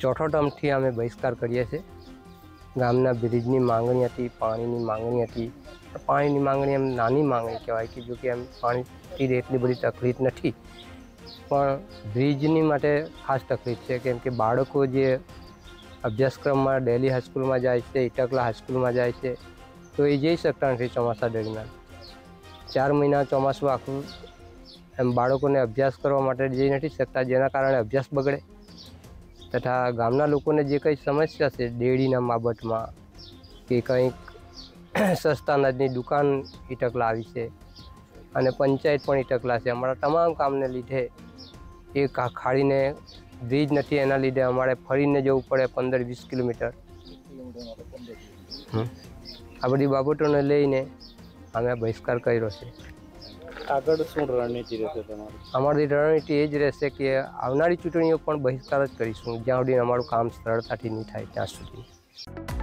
ચોથો ટર્મથી અમે બહિષ્કાર કરીએ છીએ। ગામના બ્રિજની માંગણી હતી, પાણીની માંગણી હતી। પાણીની માંગણી એમ નાની માંગણી કહેવાય કે જો કે એમ પાણીથી એટલી બધી તકલીફ નથી, પણ બ્રિજની માટે ખાસ તકલીફ છે। કેમ કે બાળકો જે અભ્યાસક્રમમાં ડેલી હાઈસ્કૂલમાં જાય છે, ઇટકલા હાઈસ્કૂલમાં જાય છે, તો એ જઈ શકતા નથી ચોમાસા દરમિયાન। 4 મહિના ચોમાસું આખું એમ બાળકોને અભ્યાસ કરવા માટે જઈ નથી શકતા, જેના કારણે અભ્યાસ બગડે તથા ગામના લોકોને જે કંઈ સમસ્યા છે ડેરીના બાબતમાં કે કંઈક સસ્તા અનાજની દુકાન ઇટકલા આવી છે અને પંચાયત પણ ઇટકલા છે। અમારા તમામ કામને લીધે એ ખાડીને બ્રિજ નથી, એના લીધે અમારે ફરીને જવું પડે 15-20 કિલોમીટર। આ બધી બાબતોને લઈને અમે બહિષ્કાર કર્યો છે। આગળ શું રણનીતિ રહેશે તમારી? અમારી રણનીતિ એ જ રહેશે કે આવનારી ચૂંટણીઓ પણ બહિષ્કાર જ કરીશું, જ્યાં સુધી અમારું કામ સરળતાથી નહીં થાય ત્યાં સુધી।